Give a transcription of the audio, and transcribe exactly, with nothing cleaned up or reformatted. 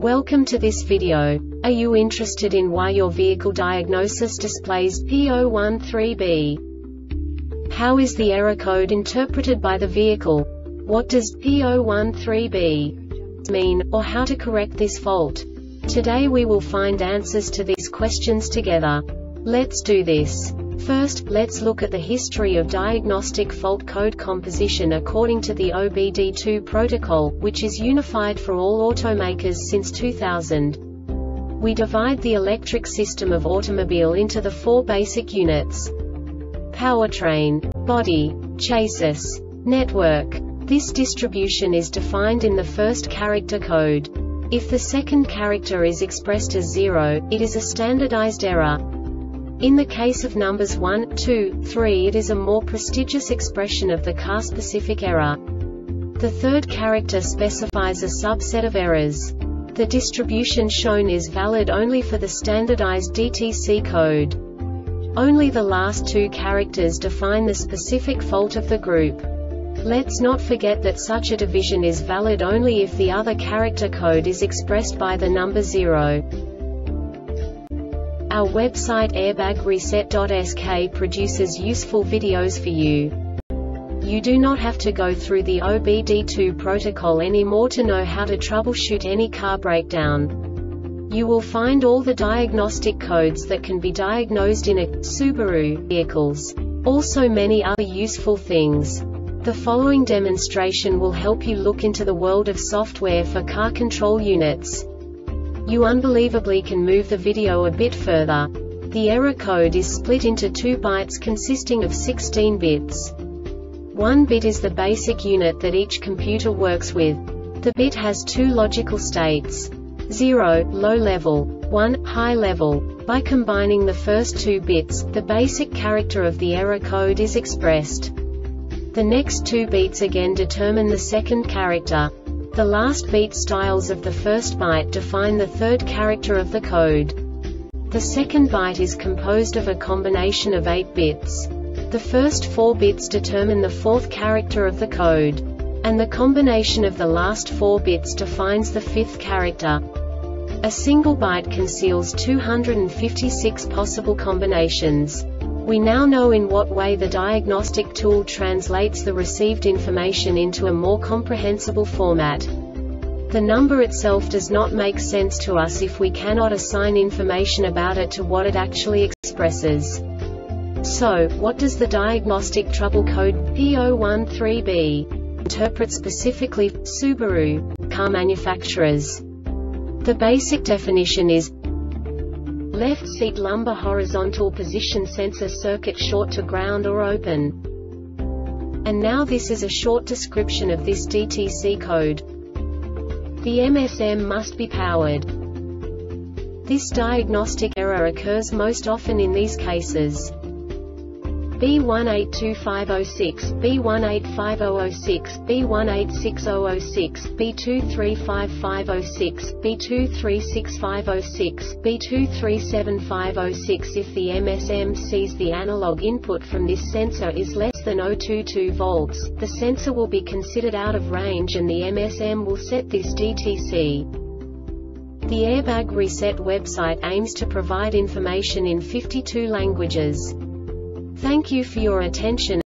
Welcome to this video. Are you interested in why your vehicle diagnosis displays P zero one three B? How is the error code interpreted by the vehicle? What does P zero one three B mean, or how to correct this fault? Today we will find answers to these questions together. Let's do this. First, let's look at the history of diagnostic fault code composition according to the O B D two protocol, which is unified for all automakers since two thousand. We divide the electric system of automobile into the four basic units: powertrain, body, chassis, network. This distribution is defined in the first character code. If the second character is expressed as zero, it is a standardized error. In the case of numbers one, two, three, it is a more prestigious expression of the car-specific error. The third character specifies a subset of errors. The distribution shown is valid only for the standardized D T C code. Only the last two characters define the specific fault of the group. Let's not forget that such a division is valid only if the other character code is expressed by the number zero. Our website airbag reset dot S K produces useful videos for you. You do not have to go through the O B D two protocol anymore to know how to troubleshoot any car breakdown. You will find all the diagnostic codes that can be diagnosed in a Subaru vehicles. Also many other useful things. The following demonstration will help you look into the world of software for car control units. You unbelievably can move the video a bit further. The error code is split into two bytes consisting of sixteen bits. One bit is the basic unit that each computer works with. The bit has two logical states: zero, low level, one, high level. By combining the first two bits, the basic character of the error code is expressed. The next two beats again determine the second character. The last beat styles of the first byte define the third character of the code. The second byte is composed of a combination of eight bits. The first four bits determine the fourth character of the code. And the combination of the last four bits defines the fifth character. A single byte conceals two hundred fifty-six possible combinations. We now know in what way the diagnostic tool translates the received information into a more comprehensible format. The number itself does not make sense to us if we cannot assign information about it to what it actually expresses. So, what does the diagnostic trouble code P zero one three B interpret specifically for Subaru car manufacturers? The basic definition is: left seat lumbar horizontal position sensor circuit short to ground or open. And now this is a short description of this D T C code. The M S M must be powered. This diagnostic error occurs most often in these cases: B one eight two five zero six, B one eight five zero zero six, B one eight six zero zero six, B two three five five zero six, B two three six five zero six, B two three seven five zero six. If the M S M sees the analog input from this sensor is less than zero point two two volts, the sensor will be considered out of range and the M S M will set this D T C. The Airbag Reset website aims to provide information in fifty-two languages. Thank you for your attention.